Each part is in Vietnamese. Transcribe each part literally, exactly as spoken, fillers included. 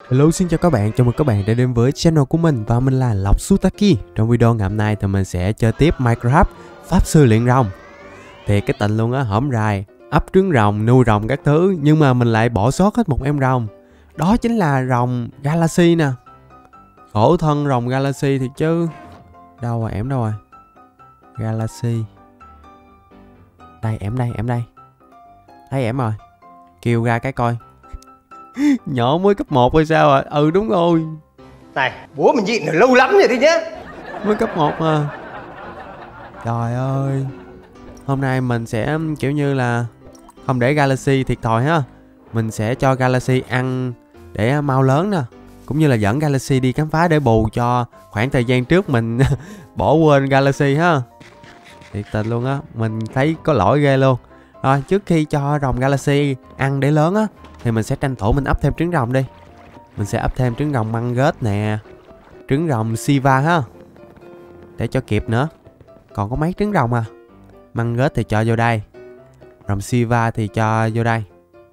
Hello, xin chào các bạn, chào mừng các bạn đã đến với channel của mình và mình là Lộc Sutaki. Trong video ngày hôm nay thì mình sẽ chơi tiếp Minecraft Pháp Sư Luyện Rồng. Thì cái tình luôn á, hổm rày, ấp trứng rồng, nuôi rồng các thứ, nhưng mà mình lại bỏ sót hết một em rồng. Đó chính là rồng Galaxy nè. Khổ thân rồng Galaxy thì chứ. Đâu rồi, em đâu rồi? Galaxy. Đây, em đây, em đây. Thấy em rồi. Kêu ra cái coi. Nhỏ mới cấp một hay sao à? Ừ đúng rồi. Này, bố mình nhịn lâu lắm rồi đấy nhá. Mới cấp một mà. Trời ơi. Hôm nay mình sẽ kiểu như là không để Galaxy thiệt thòi ha. Mình sẽ cho Galaxy ăn để mau lớn nè. Cũng như là dẫn Galaxy đi khám phá để bù cho khoảng thời gian trước mình bỏ quên Galaxy ha. Thiệt tình luôn á. Mình thấy có lỗi ghê luôn. Rồi trước khi cho rồng Galaxy ăn để lớn á, thì mình sẽ tranh thủ mình ấp thêm trứng rồng đi. Mình sẽ ấp thêm trứng rồng Mangus nè, trứng rồng Siva ha, để cho kịp nữa. Còn có mấy trứng rồng à. Mangus thì cho vô đây, rồng Siva thì cho vô đây.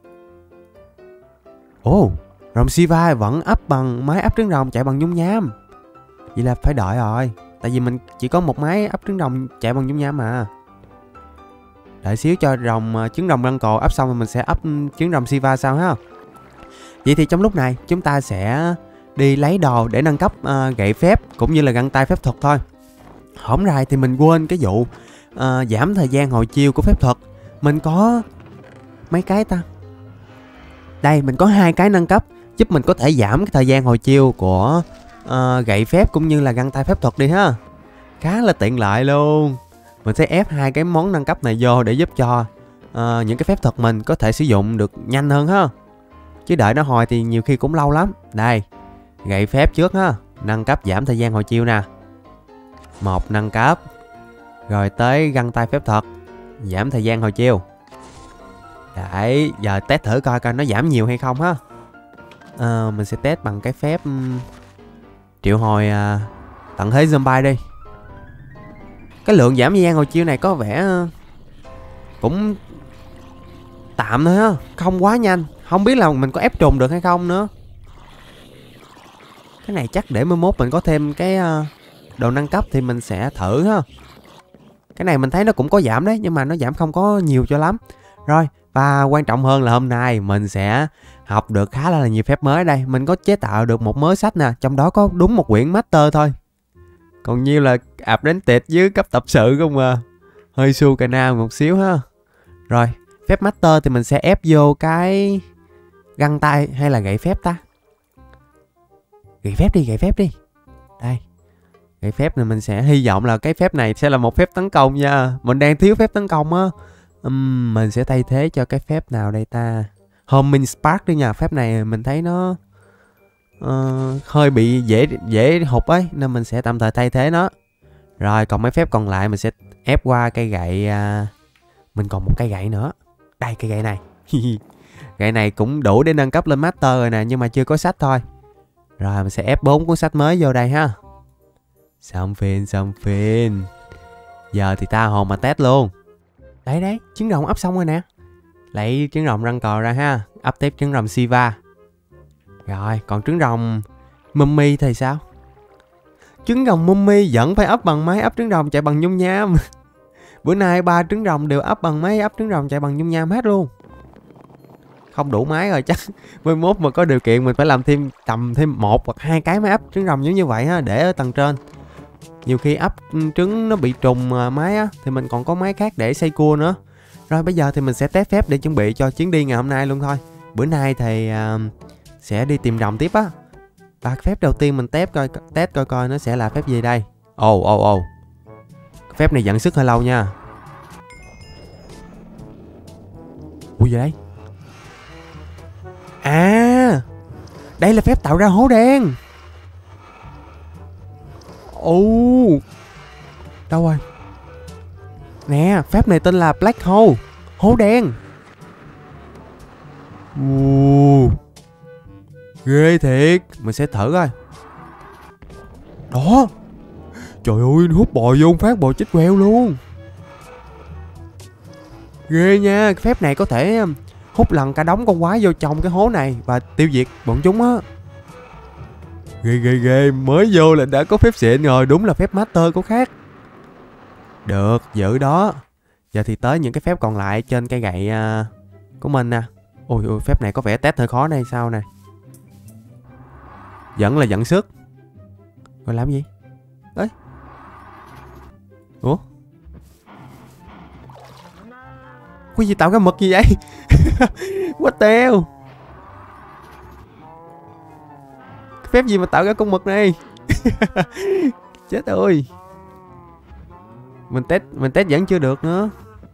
Ồ, rồng Siva vẫn ấp bằng máy ấp trứng rồng chạy bằng nhung nham. Vậy là phải đợi rồi. Tại vì mình chỉ có một máy ấp trứng rồng chạy bằng nhung nham mà. Đợi xíu cho rồng trứng rồng lăn cò ấp xong rồi mình sẽ ấp trứng rồng Siva sao ha. Vậy thì trong lúc này chúng ta sẽ đi lấy đồ để nâng cấp uh, gậy phép cũng như là găng tay phép thuật thôi. Hổm rày thì mình quên cái vụ uh, giảm thời gian hồi chiêu của phép thuật. Mình có mấy cái ta. Đây mình có hai cái nâng cấp giúp mình có thể giảm cái thời gian hồi chiêu của uh, gậy phép cũng như là găng tay phép thuật đi ha. Khá là tiện lợi luôn. Mình sẽ ép hai cái món nâng cấp này vô để giúp cho uh, những cái phép thuật mình có thể sử dụng được nhanh hơn ha. Chứ đợi nó hồi thì nhiều khi cũng lâu lắm. Đây, gậy phép trước ha. Nâng cấp giảm thời gian hồi chiêu nè. Một nâng cấp. Rồi tới găng tay phép thuật, giảm thời gian hồi chiêu. Đấy, giờ test thử coi coi nó giảm nhiều hay không ha. à, Mình sẽ test bằng cái phép um, triệu hồi uh, tận thế zombie đi. Cái lượng giảm thời gian hồi chiêu này có vẻ uh, cũng tạm thôi ha, không quá nhanh. Không biết là mình có ép trùng được hay không nữa. Cái này chắc để mai mốt mình có thêm cái uh, đồ nâng cấp thì mình sẽ thử ha. Cái này mình thấy nó cũng có giảm đấy, nhưng mà nó giảm không có nhiều cho lắm. Rồi, và quan trọng hơn là hôm nay mình sẽ học được khá là nhiều phép mới đây. Mình có chế tạo được một mớ sách nè, trong đó có đúng một quyển master thôi. Còn nhiêu là ạp đến tiệt với cấp tập sự không à. Hơi su cà na một xíu ha. Rồi, phép master thì mình sẽ ép vô cái găng tay hay là gậy phép ta? Gậy phép đi, gậy phép đi. Đây. Gậy phép này mình sẽ hy vọng là cái phép này sẽ là một phép tấn công nha. Mình đang thiếu phép tấn công á. uhm, Mình sẽ thay thế cho cái phép nào đây ta? Homing Spark đi nha. Phép này mình thấy nó uh, hơi bị dễ dễ hụt ấy, nên mình sẽ tạm thời thay thế nó. Rồi còn mấy phép còn lại mình sẽ ép qua cây gậy. uh, Mình còn một cây gậy nữa. Đây, cây gậy này. Gậy này cũng đủ để nâng cấp lên master rồi nè, nhưng mà chưa có sách thôi. Rồi mình sẽ ép bốn cuốn sách mới vô đây ha. Xong phim, xong phim. Giờ thì ta hồn mà test luôn. Đấy đấy, trứng rồng ấp xong rồi nè. Lấy trứng rồng răng cò ra ha. Ấp tiếp trứng rồng Siva. Rồi, còn trứng rồng Mummy thì sao? Trứng rồng Mummy vẫn phải ấp bằng máy ấp trứng rồng chạy bằng nhung nham. Bữa nay ba trứng rồng đều ấp bằng máy ấp trứng rồng chạy bằng nhung nham hết luôn. Không đủ máy rồi, chắc mai mốt mà có điều kiện mình phải làm thêm tầm thêm một hoặc hai cái máy ấp trứng rồng giống như vậy ha, để ở tầng trên. Nhiều khi ấp trứng nó bị trùng máy á, thì mình còn có máy khác để xây cua nữa. Rồi bây giờ thì mình sẽ test phép để chuẩn bị cho chuyến đi ngày hôm nay luôn thôi. Bữa nay thì uh, sẽ đi tìm rồng tiếp á. Và phép đầu tiên mình test coi test coi coi nó sẽ là phép gì đây. Ồ ồ ồ. Phép này dẫn sức hơi lâu nha. Ui gì đây? À, đây là phép tạo ra hố đen. Ồ, đâu rồi? Nè, phép này tên là Black Hole, hố đen. Ồ, ghê thiệt. Mình sẽ thử coi. Đó. Trời ơi, hút bò vô phát bò chết queo luôn. Ghê nha. Phép này có thể hút lần cả đống con quái vô trong cái hố này và tiêu diệt bọn chúng á. Ghê ghê ghê, mới vô là đã có phép xịn rồi, đúng là phép master của khác. Được, giữ đó. Giờ thì tới những cái phép còn lại trên cây gậy uh, của mình nè. Ôi ôi, phép này có vẻ test hơi khó đây sao nè. Vẫn là dẫn sức. Rồi làm gì? Ê. Ủa? Cái gì tạo cái mực gì vậy? What the hell? Cái phép gì mà tạo ra con mực này? Chết ơi. Mình test mình test vẫn chưa được nữa.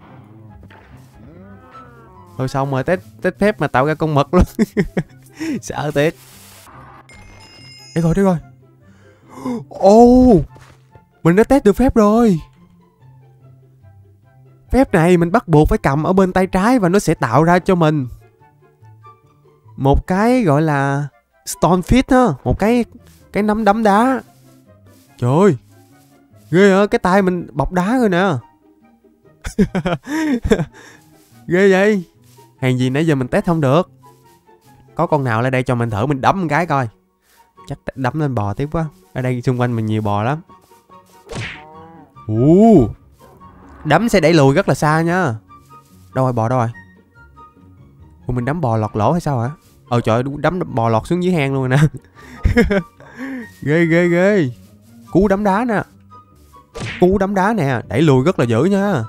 Thôi xong rồi, test test phép mà tạo ra con mực luôn. Sợ thiệt. Đây rồi, đây rồi. Ồ, mình đã test được phép rồi. Phép này mình bắt buộc phải cầm ở bên tay trái và nó sẽ tạo ra cho mình một cái gọi là Stone Fist á, một cái cái nắm đấm đá. Trời ơi, ghê hả, cái tay mình bọc đá rồi nè. Ghê vậy. Hèn gì nãy giờ mình test không được. Có con nào lên đây cho mình thử, mình đấm một cái coi. Chắc đấm lên bò tiếp quá. Ở đây xung quanh mình nhiều bò lắm. Ồ, đấm sẽ đẩy lùi rất là xa nha. Đâu rồi, bò đâu rồi? Ủa, mình đấm bò lọt lỗ hay sao hả? Ờ trời ơi, đấm bò lọt xuống dưới hang luôn rồi nè. Ghê ghê ghê. Cú đấm đá nè. Cú đấm đá nè, đẩy lùi rất là dữ nha.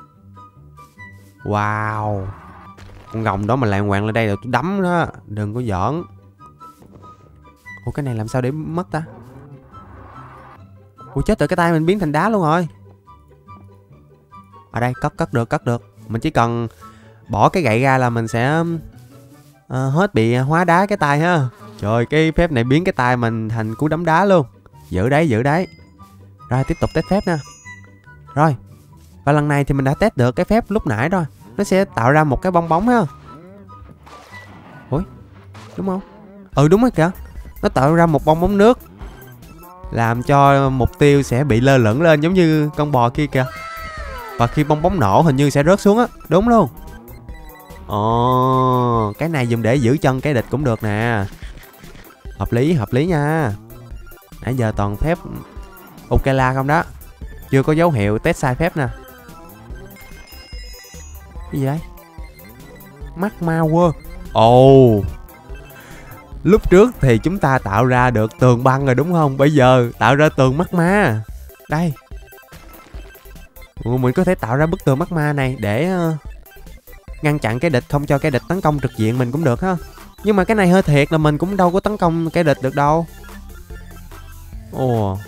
Wow. Con rồng đó mà lạng quạng lên đây là tôi đấm đó. Đừng có giỡn. Ủa cái này làm sao để mất ta? Ủa chết rồi, cái tay mình biến thành đá luôn rồi. Ở đây cất cất được cất được. Mình chỉ cần bỏ cái gậy ra là mình sẽ uh, hết bị hóa đá cái tay ha. Trời, cái phép này biến cái tay mình thành cú đấm đá luôn. Giữ đấy giữ đấy. Rồi tiếp tục test phép nha. Rồi. Và lần này thì mình đã test được cái phép lúc nãy rồi. Nó sẽ tạo ra một cái bong bóng ha. Ủa, đúng không? Ừ đúng rồi kìa. Nó tạo ra một bong bóng nước, làm cho mục tiêu sẽ bị lơ lửng lên giống như con bò kia kìa. Và khi bong bóng nổ hình như sẽ rớt xuống á. Đúng luôn. Ồ, cái này dùng để giữ chân cái địch cũng được nè. Hợp lý, hợp lý nha. Nãy giờ toàn phép ok la không đó. Chưa có dấu hiệu test sai phép nè. Cái gì đấy? Mắt ma quơ. Ồ, lúc trước thì chúng ta tạo ra được tường băng rồi đúng không? Bây giờ tạo ra tường mắt ma. Đây. Ủa, mình có thể tạo ra bức tường mắt ma này để uh, ngăn chặn cái địch, không cho cái địch tấn công trực diện mình cũng được ha. Nhưng mà cái này hơi thiệt là mình cũng đâu có tấn công cái địch được đâu. Ồ.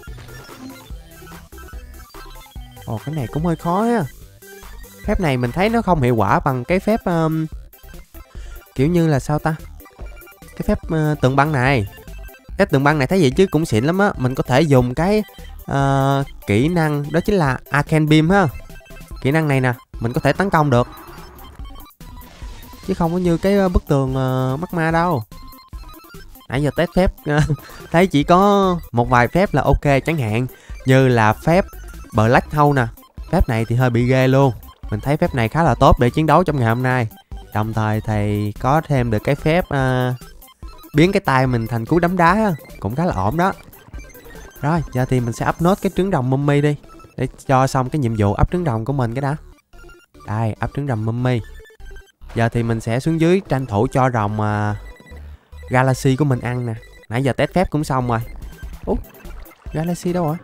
Ồ, cái này cũng hơi khó ha. Phép này mình thấy nó không hiệu quả bằng cái phép um, kiểu như là sao ta? Cái phép uh, tường băng này. Cái tường băng này thấy vậy chứ cũng xịn lắm á. Mình có thể dùng cái uh, kỹ năng đó chính là Arcane Beam ha. Kỹ năng này nè, mình có thể tấn công được, chứ không có như cái bức tường uh, mắt ma đâu. Nãy giờ test phép thấy chỉ có một vài phép là ok, chẳng hạn như là phép Black Hole nè. Phép này thì hơi bị ghê luôn. Mình thấy phép này khá là tốt để chiến đấu trong ngày hôm nay. Đồng thời thì có thêm được cái phép uh, biến cái tay mình thành cú đấm đá á, cũng khá là ổn đó. Rồi, giờ thì mình sẽ up nốt cái trứng rồng mummy đi, để cho xong cái nhiệm vụ up trứng rồng của mình cái đã. Đây, up trứng rồng mummy. Giờ thì mình sẽ xuống dưới tranh thủ cho rồng uh, Galaxy của mình ăn nè. Nãy giờ test phép cũng xong rồi. Ủa, Galaxy đâu rồi?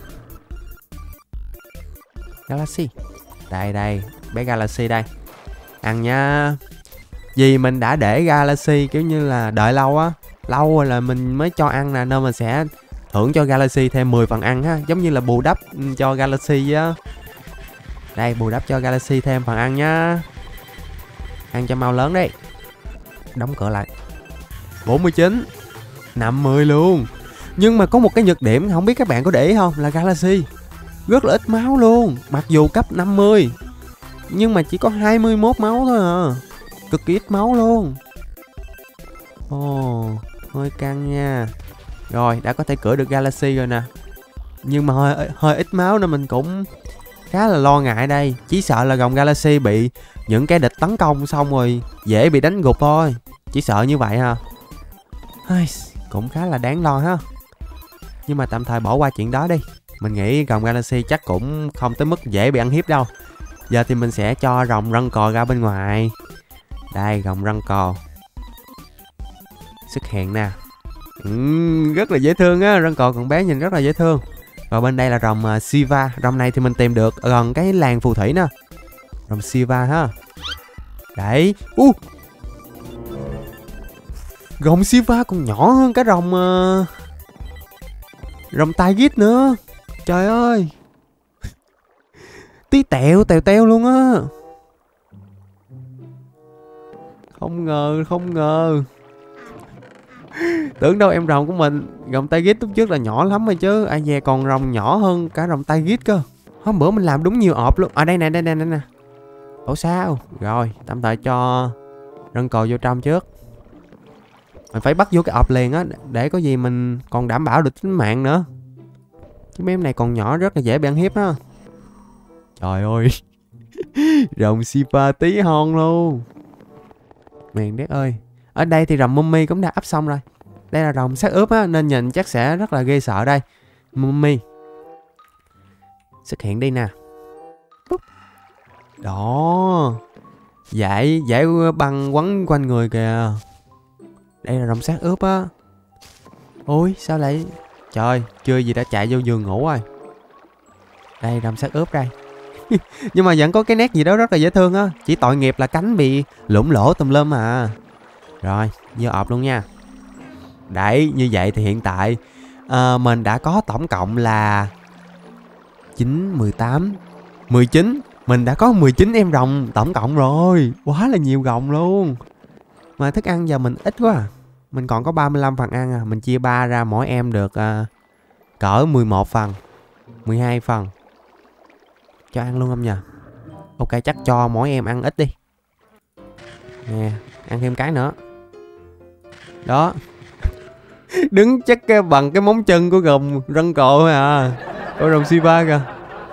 Galaxy. Đây đây, bé Galaxy đây. Ăn nha. Vì mình đã để Galaxy kiểu như là đợi lâu á, lâu rồi là mình mới cho ăn nè, nên mình sẽ thưởng cho Galaxy thêm mười phần ăn ha, giống như là bù đắp cho Galaxy á. Đây, bù đắp cho Galaxy thêm phần ăn nhá. Ăn cho mau lớn đi. Đóng cửa lại. bốn mươi chín, năm mươi luôn. Nhưng mà có một cái nhược điểm không biết các bạn có để ý không, là Galaxy rất là ít máu luôn. Mặc dù cấp năm mươi nhưng mà chỉ có hai mươi mốt máu thôi à. Cực kỳ ít máu luôn. Ồ, hơi căng nha. Rồi, đã có thể cưỡi được Galaxy rồi nè. Nhưng mà hơi, hơi ít máu nên mình cũng khá là lo ngại đây. Chỉ sợ là rồng Galaxy bị những cái địch tấn công xong rồi dễ bị đánh gục thôi. Chỉ sợ như vậy ha. Cũng khá là đáng lo ha. Nhưng mà tạm thời bỏ qua chuyện đó đi. Mình nghĩ rồng Galaxy chắc cũng không tới mức dễ bị ăn hiếp đâu. Giờ thì mình sẽ cho rồng răng cò ra bên ngoài. Đây, rồng răng cò xuất hiện nè. Ừ, rất là dễ thương á. Răng cò còn bé nhìn rất là dễ thương. Và bên đây là rồng uh, Siva. Rồng này thì mình tìm được gần cái làng phù thủy nè. Rồng Siva ha. Đấy. uh. Rồng Siva còn nhỏ hơn cái rồng uh... rồng Tigris nữa. Trời ơi. Tí tẹo tèo teo luôn á. Không ngờ, không ngờ. Tưởng đâu em rồng của mình, rồng Tigris lúc trước là nhỏ lắm rồi chứ. Ai về còn rồng nhỏ hơn cả rồng Tigris cơ. Hôm bữa mình làm đúng nhiều ọp luôn. Ở à, đây nè, đây nè, đây nè. Ủa sao? Rồi, tạm thời cho răng cò vô trong trước. Mình phải bắt vô cái ọp liền á, để có gì mình còn đảm bảo được tính mạng nữa. Chứ mấy em này còn nhỏ rất là dễ bị ăn hiếp á. Trời ơi. Rồng Siva tí hon luôn. Mèn đét ơi. Ở đây thì rồng Mummy cũng đã up xong rồi. Đây là rồng xác ướp á, nên nhìn chắc sẽ rất là ghê sợ đây. Mummy xuất hiện đi nè. Đó. Dải, dải băng quấn quanh người kìa. Đây là rồng xác ướp á. Ôi sao lại. Trời, chưa gì đã chạy vô giường ngủ rồi. Đây rồng xác ướp đây. Nhưng mà vẫn có cái nét gì đó rất là dễ thương á. Chỉ tội nghiệp là cánh bị lủng lỗ tùm lum à. Rồi, vô ọp luôn nha. Đấy, như vậy thì hiện tại à, mình đã có tổng cộng là chín, mười tám, mười chín. Mình đã có mười chín em rồng tổng cộng rồi. Quá là nhiều rồng luôn. Mà thức ăn giờ mình ít quá à. Mình còn có ba mươi lăm phần ăn à. Mình chia ba ra mỗi em được à, cỡ mười một phần, mười hai phần. Cho ăn luôn không nhờ? Ok, chắc cho mỗi em ăn ít đi. Nè, ăn thêm cái nữa. Đó. Đứng chắc cái bằng cái móng chân của rồng răng cò thôi à. Của rồng Siva kìa.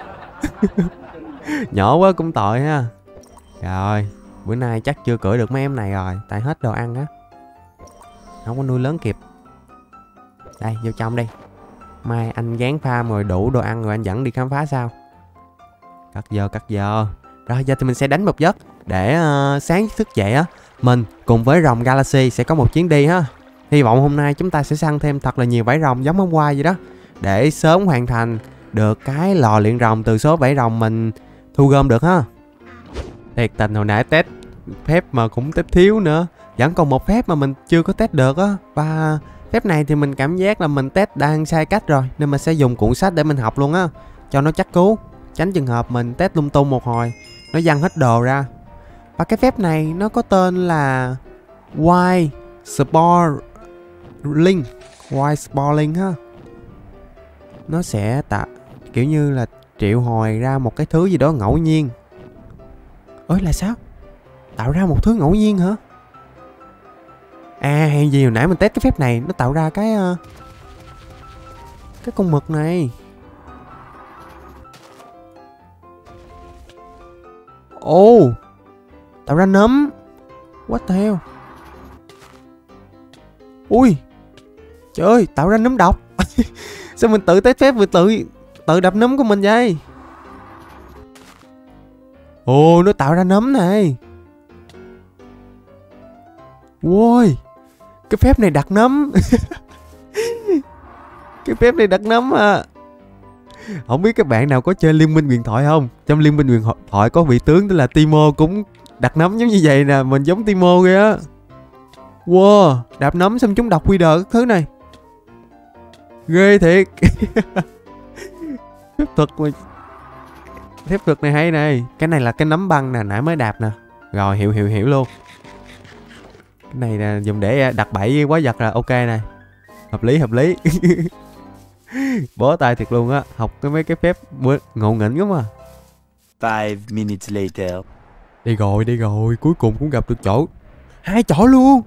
Nhỏ quá cũng tội ha. Rồi, bữa nay chắc chưa cưỡi được mấy em này rồi. Tại hết đồ ăn á. Không có nuôi lớn kịp. Đây, vô trong đi. Mai anh gán farm rồi đủ đồ ăn rồi anh dẫn đi khám phá sao. Cắt giờ, cắt giờ. Rồi giờ thì mình sẽ đánh một giấc. Để uh, sáng thức dậy á, mình cùng với rồng Galaxy sẽ có một chuyến đi ha. Hy vọng hôm nay chúng ta sẽ săn thêm thật là nhiều vảy rồng giống hôm qua vậy đó. Để sớm hoàn thành được cái lò luyện rồng từ số vảy rồng mình thu gom được ha. Thiệt tình hồi nãy test phép mà cũng test thiếu nữa. Vẫn còn một phép mà mình chưa có test được á. Và phép này thì mình cảm giác là mình test đang sai cách rồi. Nên mình sẽ dùng cuộn sách để mình học luôn á. Cho nó chắc cú. Tránh trường hợp mình test lung tung một hồi nó văng hết đồ ra. Và cái phép này nó có tên là Wild Spore Link. Wild Spore Link ha. Nó sẽ tạo kiểu như là triệu hồi ra một cái thứ gì đó ngẫu nhiên. Ơi là sao? Tạo ra một thứ ngẫu nhiên hả? À hay gì hồi nãy mình test cái phép này nó tạo ra cái uh, cái con mực này. Ồ oh, tạo ra nấm. What the hell. Ui trời ơi, tạo ra nấm độc. Sao mình tự test phép vừa tự tự đập nấm của mình vậy? Ồ, nó tạo ra nấm này. Ôi, cái phép này đặt nấm. Cái phép này đặt nấm à. Không biết các bạn nào có chơi Liên minh huyền thoại không? Trong Liên minh huyền thoại có vị tướng tên là Timo cũng đặt nấm giống như vậy nè. Mình giống Timo kìa á. Wow, đạp nấm xong chúng đọc quy đờ các thứ này. Ghê thiệt. Phép thuật mà. Phép thuật này hay này. Cái này là cái nấm băng nè, nãy mới đạp nè. Rồi hiểu hiểu hiểu luôn. Cái này là dùng để đặt bẫy quái vật là ok này. Hợp lý hợp lý. Bó tay thiệt luôn á. Học cái mấy cái phép ngộ nghĩnh lắm à. Five minutes later. Đi rồi đi rồi. Cuối cùng cũng gặp được chỗ. Hai chỗ luôn.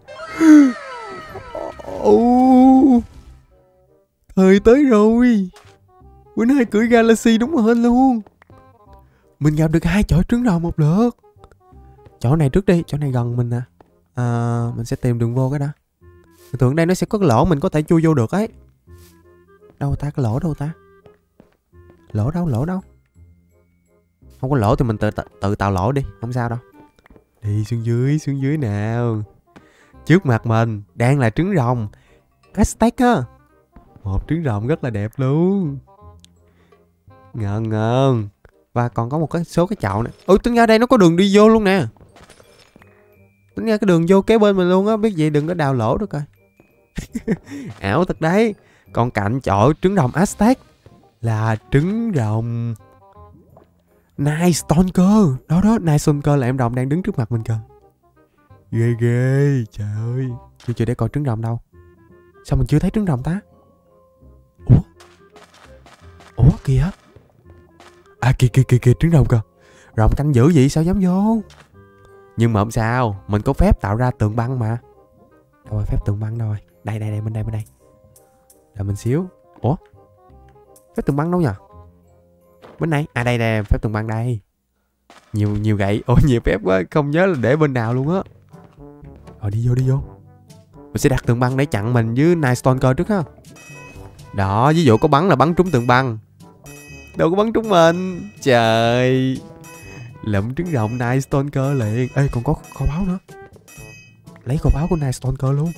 Oh. Thời tới rồi. Bữa nay cưỡi Galaxy đúng rồi luôn. Mình gặp được hai chỗ trứng rồng một lượt. Chỗ này trước đi. Chỗ này gần mình nè. À, mình sẽ tìm đường vô cái đó. Thường đây nó sẽ có cái lỗ mình có thể chui vô được ấy. Đâu ta, cái lỗ đâu ta? Lỗ đâu, lỗ đâu? Không có lỗ thì mình tự, tự, tự tạo lỗ đi, không sao đâu. Đi xuống dưới, xuống dưới nào. Trước mặt mình đang là trứng rồng Aztec á. Một trứng rồng rất là đẹp luôn. Ngon ngon. Và còn có một cái số cái chậu này. Ôi tính ra đây nó có đường đi vô luôn nè. Tính ra cái đường vô kế bên mình luôn á. Biết gì đừng có đào lỗ được coi. Ảo thật đấy. Còn cạnh chỗ trứng rồng Aztec là trứng rồng Night Stalker. Đó đó, Night Stalker là em rồng đang đứng trước mặt mình kìa. Ghê ghê. Trời ơi. Chưa chưa để coi trứng rồng đâu. Sao mình chưa thấy trứng rồng ta? Ủa? Ủa kìa. À kìa kìa kìa kìa, trứng rồng kìa. Rồng canh dữ vậy sao dám vô? Nhưng mà không sao, mình có phép tạo ra tường băng mà. Đâu rồi, phép tường băng đâu rồi? Đây đây đây, bên đây bên đây. Đợi mình xíu. Ủa? Phép tường băng đâu nhỉ? Bên này. À đây đây, phép tường băng đây. Nhiều nhiều gậy. Ủa nhiều phép quá, không nhớ là để bên nào luôn á. Rồi đi vô đi vô. Mình sẽ đặt tường băng để chặn mình với Night Stalker trước ha. Đó, ví dụ có bắn là bắn trúng tường băng. Đâu có bắn trúng mình. Trời. Lụm trứng rồng Night Stalker liền. Ê còn có kho báu nữa. Lấy kho báu của Night Stalker luôn.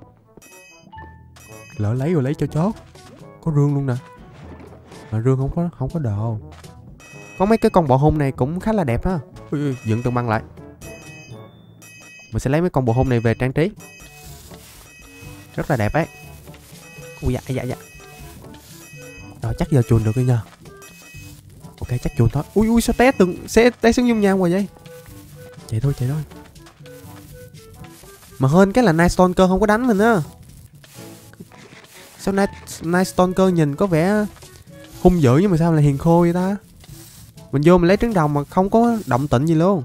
Lỡ lấy rồi lấy cho chốt. Có rương luôn nè. Mà rương không có không có đồ. Có mấy cái con bọ hung này cũng khá là đẹp ha. Ui, ui, dựng tường băng lại. Mình sẽ lấy mấy con bọ hung này về trang trí. Rất là đẹp ấy. Ui dạ dạ dạ. Rồi chắc giờ chuồn được rồi nha. Ok chắc chuồn thôi. Ui ui sao té từng sẽ té xuống dung nhau rồi vậy. Chạy thôi chạy thôi. Mà hên cái là Night Stalker không có đánh mình á. Sao Night, Night Stalker nhìn có vẻ hung dữ nhưng mà sao lại hiền khô vậy ta? Mình vô mình lấy trứng rồng mà không có động tĩnh gì luôn.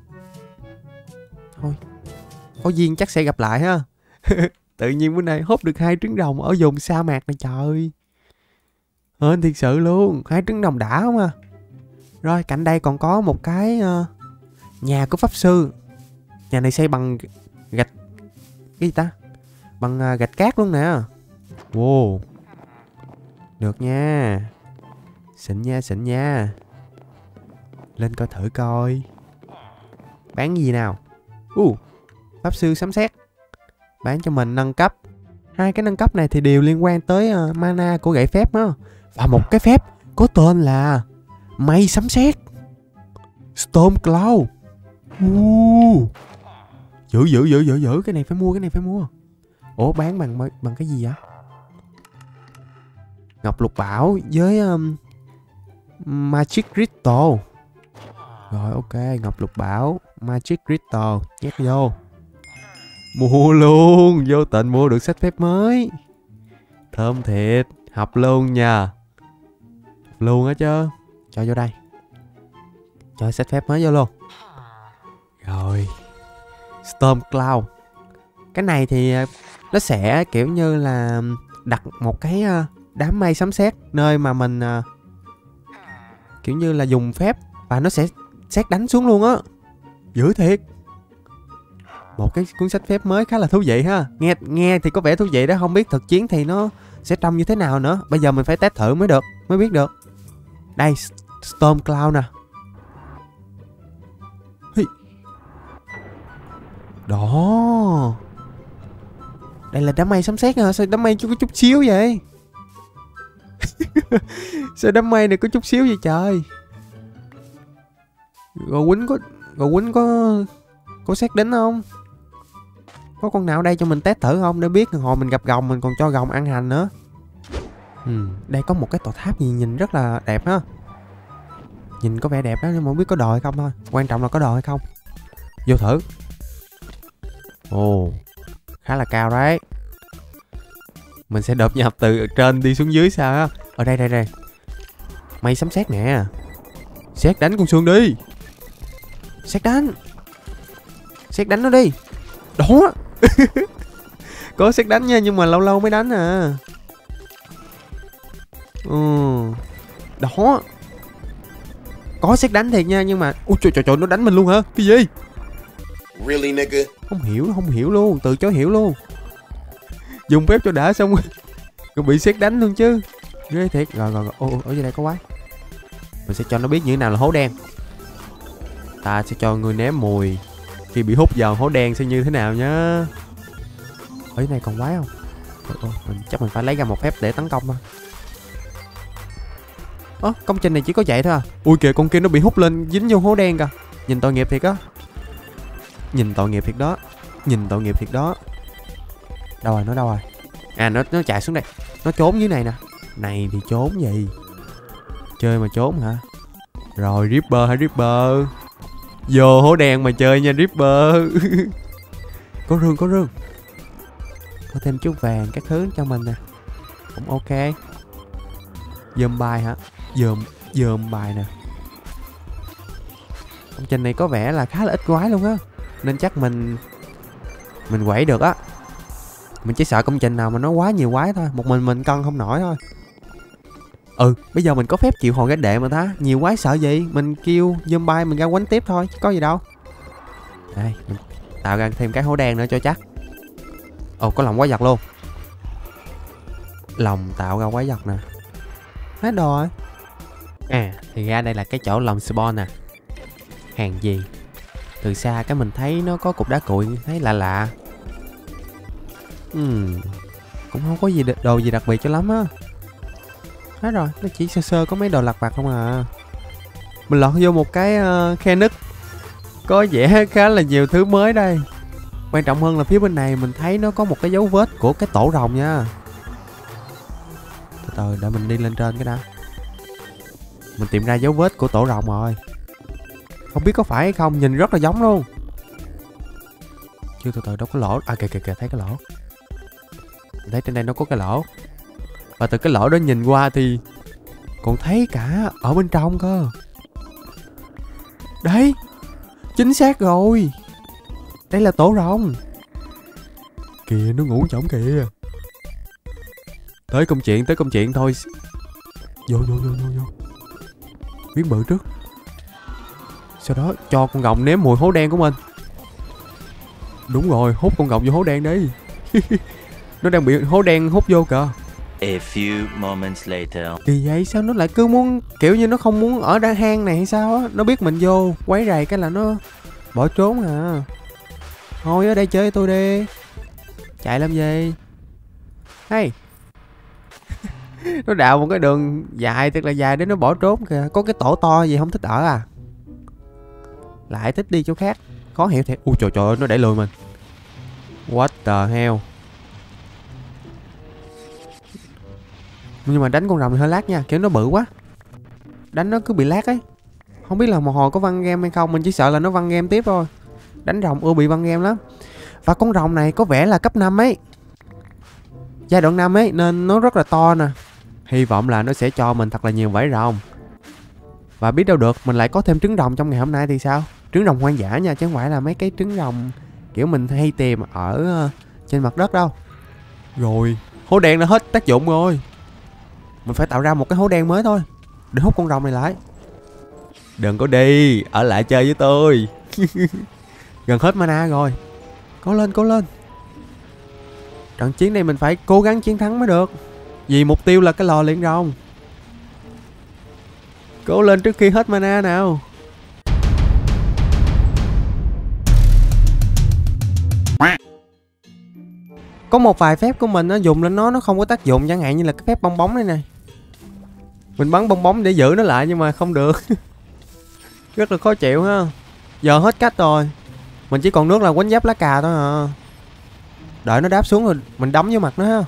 Thôi có duyên chắc sẽ gặp lại ha. Tự nhiên bữa nay hốt được hai trứng rồng ở vùng sa mạc này trời. Hên thiệt sự luôn. Hai trứng rồng đã không à. Rồi cạnh đây còn có một cái uh, nhà của pháp sư. Nhà này xây bằng gạch. Cái gì ta? Bằng uh, gạch cát luôn nè. Wow. Được nha. Xịn nha xịn nha. Lên coi thử coi. Bán gì nào? Uh, pháp sư sấm sét. Bán cho mình nâng cấp. Hai cái nâng cấp này thì đều liên quan tới uh, mana của gậy phép á. Và một cái phép có tên là mây sấm sét. Storm Cloud. uh. Dữ dữ dữ dữ dữ. Cái này phải mua, cái này phải mua. Ủa bán bằng bằng cái gì vậy? Ngọc lục bảo với um, Magic Crystal. Rồi ok, ngọc lục bảo, Magic Crystal, nhét vô. Mua luôn, vô tình mua được sách phép mới. Thơm thiệt, học luôn nha. Luôn á chứ. Cho vô đây. Cho sách phép mới vô luôn. Rồi. Storm Cloud. Cái này thì nó sẽ kiểu như là đặt một cái đám mây sấm sét nơi mà mình kiểu như là dùng phép và nó sẽ sét đánh xuống luôn á. Dữ thiệt. Một cái cuốn sách phép mới khá là thú vị ha. Nghe nghe thì có vẻ thú vị đó, không biết thực chiến thì nó sẽ trông như thế nào nữa. Bây giờ mình phải test thử mới được, mới biết được. Đây, Storm Cloud nè. Đó. Đây là đám mây sấm sét hả? Sao đám mây có chút xíu vậy? Sao đám mây này có chút xíu vậy trời? Gò quýnh có Gò quýnh có Có xét đánh không? Có con nào ở đây cho mình test thử không? Để biết hồi mình gặp gồng mình còn cho gồng ăn hành nữa. Ừ, đây có một cái tòa tháp gì nhìn rất là đẹp ha. Nhìn có vẻ đẹp đó nhưng mà không biết có đồ hay không thôi. Quan trọng là có đồ hay không. Vô thử. Ồ, khá là cao đấy. Mình sẽ đột nhập từ trên đi xuống dưới sao á. Ở đây đây đây. Mây sấm sét nè. Sét đánh con Sương đi. Sét đánh. Sét đánh nó đi. Đó. Có sét đánh nha, nhưng mà lâu lâu mới đánh à. Ừ. Đó. Có sét đánh thiệt nha, nhưng mà ui trời trời trời, nó đánh mình luôn hả? Cái gì? Really nigga? Không hiểu, không hiểu luôn, từ chối hiểu luôn. Dùng phép cho đã xong rồi bị sét đánh luôn chứ. Ghê thiệt. Rồi rồi rồi. Ô, ở dưới đây có quái. Mình sẽ cho nó biết như thế nào là hố đen. Ta sẽ cho người ném mùi khi bị hút vào hố đen sẽ như thế nào nhá. Ở dưới này còn quái không? Ồ, ồ, mình chắc mình phải lấy ra một phép để tấn công thôi. Ơ, công trình này chỉ có vậy thôi à? Ui kìa, con kia nó bị hút lên dính vô hố đen kìa. Nhìn tội nghiệp thiệt á. Nhìn tội nghiệp thiệt đó. Nhìn tội nghiệp thiệt đó. Đâu rồi, nó đâu rồi? À, nó nó chạy xuống đây. Nó trốn dưới này nè. Này thì trốn gì? Chơi mà trốn hả? Rồi, Ripper hả Ripper? Vô hố đen mà chơi nha Ripper. Có rương, có rương. Có thêm chút vàng các thứ cho mình nè. Cũng ok. Dơm bài hả? Dơm, dơm bài nè. Công trình này có vẻ là khá là ít quái luôn á. Nên chắc mình Mình quẩy được á. Mình chỉ sợ công trình nào mà nó quá nhiều quái thôi. Một mình mình cân không nổi thôi. Ừ, bây giờ mình có phép triệu hồi cái đệ mà ta. Nhiều quái sợ gì. Mình kêu dơm bài mình ra quánh tiếp thôi. Chứ có gì đâu. Đây, mình tạo ra thêm cái hố đen nữa cho chắc. Ồ, có lòng quái vật luôn. Lòng tạo ra quái vật nè. Hết đồ rồi. À, thì ra đây là cái chỗ lòng spawn nè. Hàng gì? Từ xa cái mình thấy nó có cục đá cuội, thấy lạ lạ. Uhm, cũng không có gì đồ gì đặc biệt cho lắm á. Hết rồi, nó chỉ sơ sơ có mấy đồ lặt vặt không à. Mình lọt vô một cái uh, khe nứt. Có vẻ khá là nhiều thứ mới đây. Quan trọng hơn là phía bên này mình thấy nó có một cái dấu vết của cái tổ rồng nha. Từ từ để mình đi lên trên cái đã. Mình tìm ra dấu vết của tổ rồng rồi. Không biết có phải hay không, nhìn rất là giống luôn. Chưa, từ từ đâu có lỗ. À kìa kìa kìa, thấy cái lỗ. Mình thấy trên đây nó có cái lỗ. Và từ cái lỗ đó nhìn qua thì còn thấy cả ở bên trong cơ. Đấy, chính xác rồi. Đây là tổ rồng. Kìa, nó ngủ trỏng kìa. Tới công chuyện, tới công chuyện thôi. Vô vô vô vô vô. Biến bự trước. Sau đó cho con rồng nếm mùi hố đen của mình. Đúng rồi, hút con rồng vô hố đen đi. Nó đang bị hố đen hút vô kìa. A few moments later. Kỳ vậy, sao nó lại cứ muốn kiểu như nó không muốn ở đa hang này hay sao á. Nó biết mình vô quấy rầy cái là nó bỏ trốn à. Thôi ở đây chơi với tôi đi. Chạy làm gì? Hey. Nó đào một cái đường dài, tức là dài để nó bỏ trốn kìa. Có cái tổ to gì không thích ở à? Lại thích đi chỗ khác. Khó hiểu thiệt. Ui trời trời ơi, nó đẩy lùi mình. What the hell. Nhưng mà đánh con rồng thì hơi lát nha. Kiểu nó bự quá. Đánh nó cứ bị lát ấy. Không biết là một hồi có văng game hay không. Mình chỉ sợ là nó văng game tiếp thôi. Đánh rồng ưa bị văng game lắm. Và con rồng này có vẻ là cấp năm ấy. Giai đoạn năm ấy. Nên nó rất là to nè. Hy vọng là nó sẽ cho mình thật là nhiều vảy rồng. Và biết đâu được mình lại có thêm trứng rồng trong ngày hôm nay thì sao. Trứng rồng hoang dã nha. Chứ không phải là mấy cái trứng rồng kiểu mình hay tìm ở trên mặt đất đâu. Rồi, hố đen đã hết tác dụng rồi. Mình phải tạo ra một cái hố đen mới thôi để hút con rồng này lại. Đừng có đi, ở lại chơi với tôi. Gần hết mana rồi. Cố lên, cố lên. Trận chiến này mình phải cố gắng chiến thắng mới được. Vì mục tiêu là cái lò luyện rồng. Cố lên trước khi hết mana nào. Có một vài phép của mình nó dùng lên nó nó không có tác dụng, chẳng hạn như là cái phép bong bóng này này. Mình bắn bong bóng để giữ nó lại nhưng mà không được. Rất là khó chịu ha. Giờ hết cách rồi. Mình chỉ còn nước là quánh giáp lá cà thôi à. Đợi nó đáp xuống rồi mình đấm vô mặt nó ha.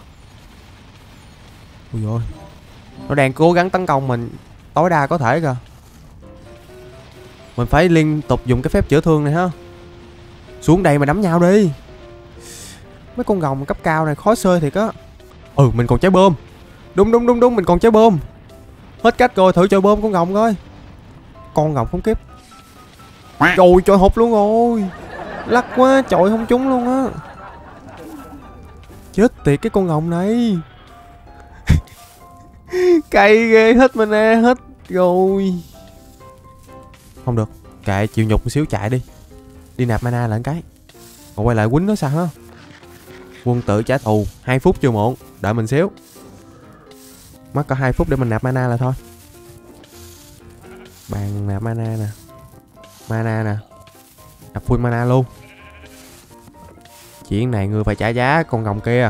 Ui dồi. Nó đang cố gắng tấn công mình tối đa có thể kìa. Mình phải liên tục dùng cái phép chữa thương này ha. Xuống đây mà đấm nhau đi. Mấy con rồng cấp cao này khó xơi thiệt á. Ừ, mình còn trái bơm. Đúng đúng đúng đúng, mình còn trái bơm. Hết cách rồi, thử chơi bơm con rồng coi. Con rồng không kiếp. Trời trời hụt luôn rồi. Lắc quá, trời không trúng luôn á. Chết tiệt cái con rồng này. Cay ghê, hết mana, hết rồi. Không được, kệ, chịu nhục một xíu chạy đi. Đi nạp mana lại cái. Còn quay lại quýnh nó sao hả? Quân tử trả thù, hai phút chưa muộn, đợi mình xíu. Mất có hai phút để mình nạp mana là thôi. Bàn nạp mana nè. Mana nè. Nạp full mana luôn. Chuyện này người phải trả giá con rồng kia.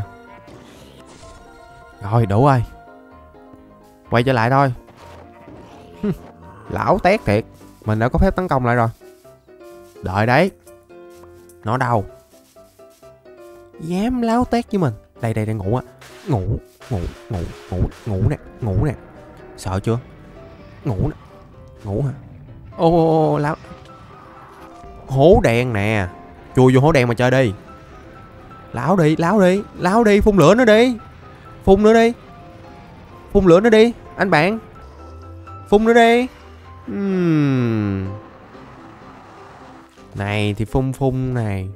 Rồi đủ rồi. Quay trở lại thôi. Lão tét thiệt. Mình đã có phép tấn công lại rồi. Đợi đấy. Nó đâu? Dám láo tét với mình. Đây đây đây ngủ á. Ngủ. Ngủ. Ngủ. Ngủ. Ngủ nè. Ngủ nè. Sợ chưa? Ngủ nè. Ngủ hả? Ô ô ô láo. Hố đen nè. Chui vô hố đen mà chơi đi. Láo đi. Láo đi. Láo đi. Phun lửa nó đi. Phun nữa đi. Phun lửa nó đi. Anh bạn. Phun nữa đi. uhm. Này thì phun phun này.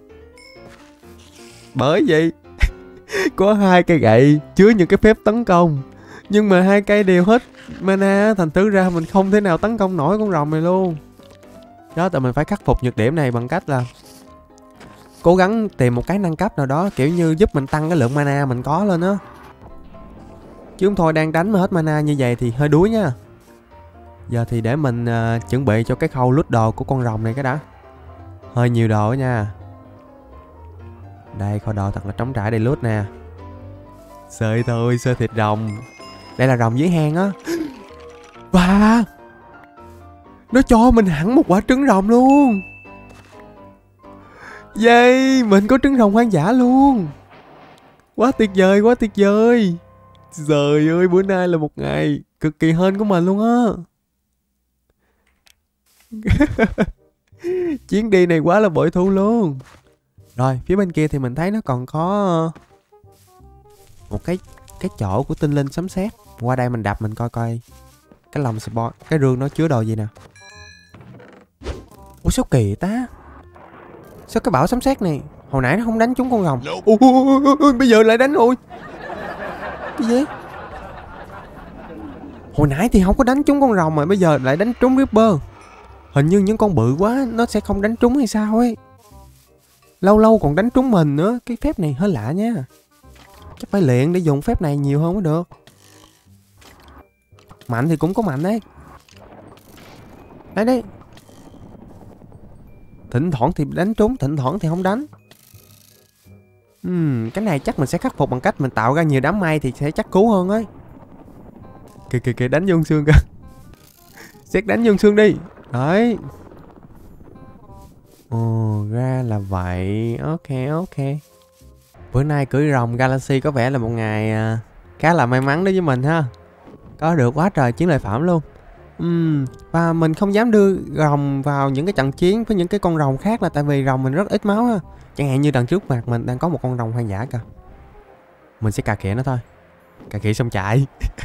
Bởi vì có hai cây gậy chứa những cái phép tấn công, nhưng mà hai cây đều hết mana, thành tứ ra mình không thể nào tấn công nổi con rồng này luôn. Đó, tại mình phải khắc phục nhược điểm này bằng cách là cố gắng tìm một cái nâng cấp nào đó, kiểu như giúp mình tăng cái lượng mana mình có lên á. Chứ không thôi đang đánh mà hết mana như vậy thì hơi đuối nha. Giờ thì để mình uh, chuẩn bị cho cái khâu lút đồ của con rồng này cái đã. Hơi nhiều đồ nha. Đây, kho đồ thật là trống trải để lút nè. Sơi thôi, sơ thịt rồng. Đây là rồng dưới hang á. Và nó cho mình hẳn một quả trứng rồng luôn. Yay, mình có trứng rồng hoang dã luôn. Quá tuyệt vời, quá tuyệt vời. Trời ơi, bữa nay là một ngày cực kỳ hên của mình luôn á. Chuyến đi này quá là bội thu luôn. Rồi, phía bên kia thì mình thấy nó còn có một cái cái chỗ của tinh linh sấm sét. Qua đây mình đập mình coi coi cái lòng support, cái rương nó chứa đồ gì nè. Ủa sao kỳ ta? Sao cái bảo sấm sét này hồi nãy nó không đánh trúng con rồng? Ôi, ôi, ôi, ôi, bây giờ lại đánh rồi. Cái gì? Hồi nãy thì không có đánh trúng con rồng mà bây giờ lại đánh trúng Reaper. Hình như những con bự quá nó sẽ không đánh trúng hay sao ấy. Lâu lâu còn đánh trúng mình nữa. Cái phép này hơi lạ nha. Chắc phải luyện để dùng phép này nhiều hơn mới được. Mạnh thì cũng có mạnh đấy. Đấy đấy. Thỉnh thoảng thì đánh trúng, thỉnh thoảng thì không đánh. uhm, Cái này chắc mình sẽ khắc phục bằng cách mình tạo ra nhiều đám mây thì sẽ chắc cứu hơn ấy. Kìa kìa kìa, đánh vô xương kìa. Xét đánh vô xương đi. Đấy. Ồ, ra là vậy. Ok, ok. Bữa nay cưỡi rồng Galaxy có vẻ là một ngày à, khá là may mắn đối với mình ha. Có được quá trời chiến lợi phẩm luôn. uhm, Và mình không dám đưa rồng vào những cái trận chiến với những cái con rồng khác là tại vì rồng mình rất ít máu ha. Chẳng hạn như đằng trước mặt mình đang có một con rồng hoang dã kìa. Mình sẽ cà khịa nó thôi. Cà khịa xong chạy.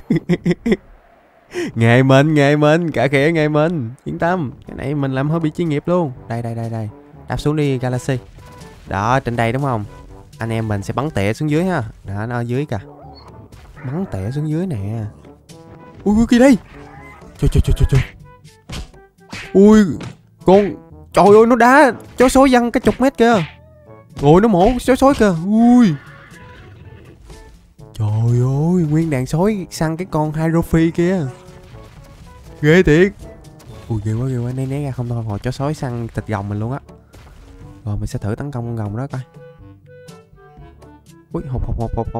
Nghề mình, nghề mình, cà khịa nghề mình. Yên tâm, cái này mình làm hơi bị chuyên nghiệp luôn. Đây, đây, đây, đây. Đáp xuống đi Galaxy. Đó, trên đây đúng không? Anh em mình sẽ bắn tỉa xuống dưới ha. Đó, nó ở dưới kìa. Bắn tỉa xuống dưới nè. Ui, ui, kia đây. Trời, trời, trời, trời, trời. Ui, con... Trời ơi, nó đá chó sói văng cái chục mét kìa. Rồi nó mổ chó sói kìa. Ui. Trời ơi, nguyên đàn sói săn cái con Hydrophi kia. Ghê thiệt. Ui, ghê quá, ghê quá. Né né ra không thôi. Hồi chó sói săn thịt rồng mình luôn á. Rồi mình sẽ thử tấn công con rồng đó coi. Ui, hụt hụt hụt hụt hụt.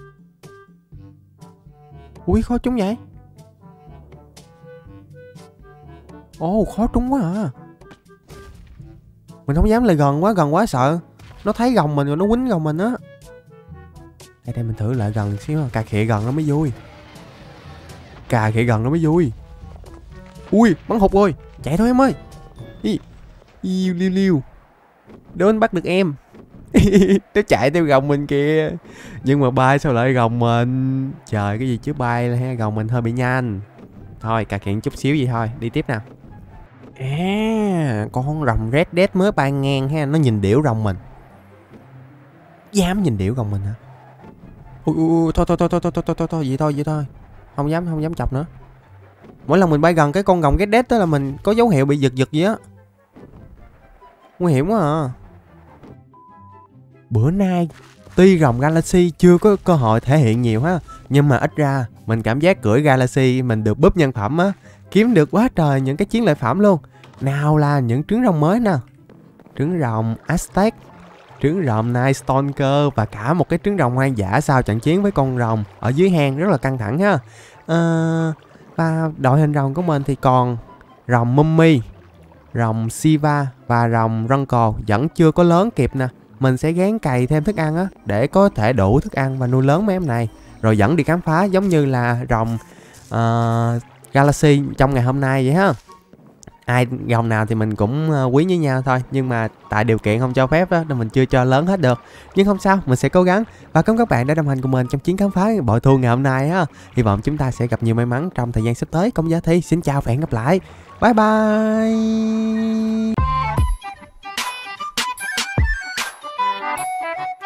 Ui, khó trúng vậy. Ồ, oh, khó trúng quá à. Mình không dám lại gần quá, gần quá sợ nó thấy rồng mình rồi nó quýnh rồng mình á. Đây đây mình thử lại gần xíu. Cà khịa gần nó mới vui. Cà khịa gần nó mới vui. Ui, bắn hụt rồi. Chạy thôi em ơi. Liêu liêu liêu. Đố anh bắt được em. Nó chạy theo rồng mình kìa. Nhưng mà bay sao lại rồng mình? Trời, cái gì chứ bay hay rồng mình hơi bị nhanh. Thôi cà khịa chút xíu vậy thôi. Đi tiếp nào. À, con rồng Red Dead mới bay ngang ha. Nó nhìn điểu rồng mình. Dám nhìn điểu rồng mình hả? Ui, ui, ui, thôi thôi thôi thôi thôi thôi thôi thôi vậy thôi vậy thôi. Không dám không dám chọc nữa. Mỗi lần mình bay gần cái con rồng Red Dead đó là mình có dấu hiệu bị giật giật gì á. Nguy hiểm quá à. Bữa nay tuy rồng Galaxy chưa có cơ hội thể hiện nhiều ha, nhưng mà ít ra Mình cảm giác cưỡi Galaxy mình được búp nhân phẩm á, kiếm được quá trời những cái chiến lợi phẩm luôn. Nào là những trứng rồng mới nè, trứng rồng Aztec, trứng rồng Night Stalker và cả một cái trứng rồng hoang dã sau trận chiến với con rồng ở dưới hang rất là căng thẳng ha. À, và đội hình rồng của mình thì còn rồng Mummy, rồng Siva và rồng Runkle vẫn chưa có lớn kịp nè. Mình sẽ gán cày thêm thức ăn á để có thể đủ thức ăn và nuôi lớn mấy em này, rồi dẫn đi khám phá giống như là rồng uh, Galaxy trong ngày hôm nay vậy ha. Ai rồng nào thì mình cũng quý với nhau thôi, nhưng mà tại điều kiện không cho phép đó nên mình chưa cho lớn hết được. Nhưng không sao, mình sẽ cố gắng. Và cảm ơn các bạn đã đồng hành cùng mình trong chuyến khám phá bội thu ngày hôm nay ha. Hy vọng chúng ta sẽ gặp nhiều may mắn trong thời gian sắp tới. Công Gia Thi xin chào và hẹn gặp lại. Bye bye.